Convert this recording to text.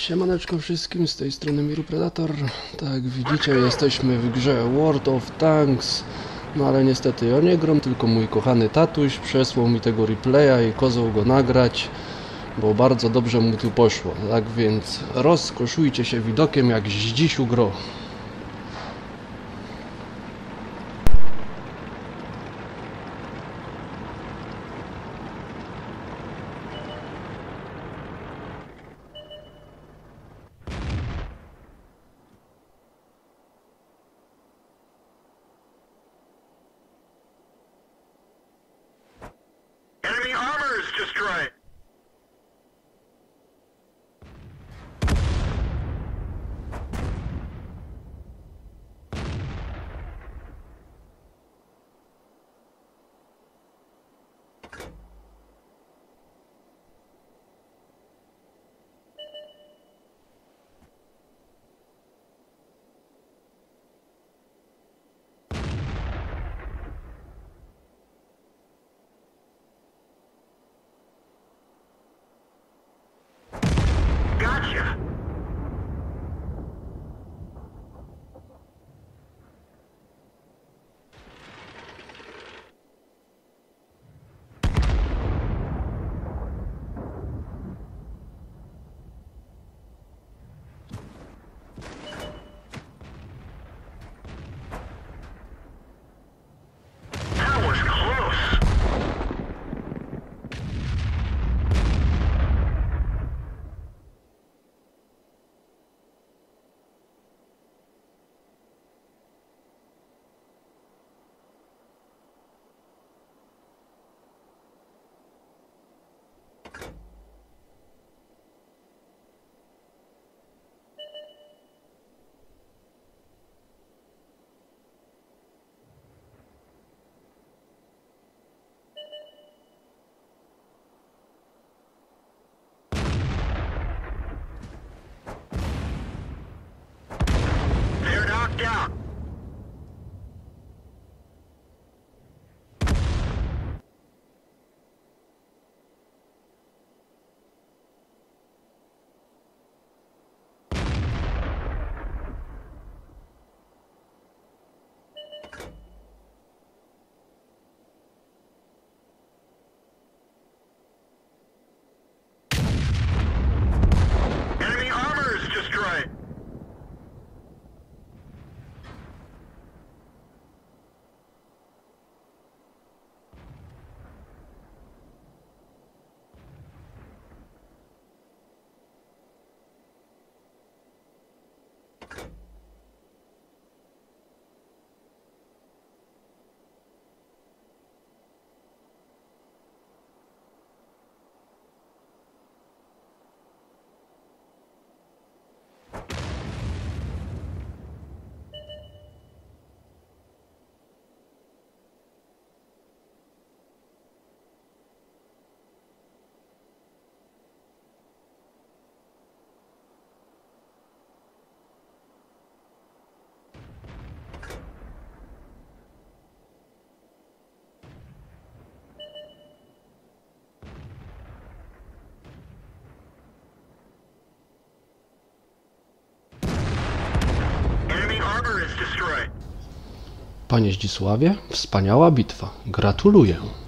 Siemaneczko wszystkim, z tej strony Miru Predator. Tak jak widzicie, jesteśmy w grze World of Tanks. No ale niestety ja nie gram, tylko mój kochany tatuś przesłał mi tego replaya i kozał go nagrać, bo bardzo dobrze mu tu poszło. Tak więc rozkoszujcie się widokiem, jak zdzisiu gro. Enemy armor is destroyed! Gotcha! That was close! They're knocked out! Enemy armor is destroyed! Enemy armor is destroyed! Panie Zdzisławie, wspaniała bitwa. Gratuluję.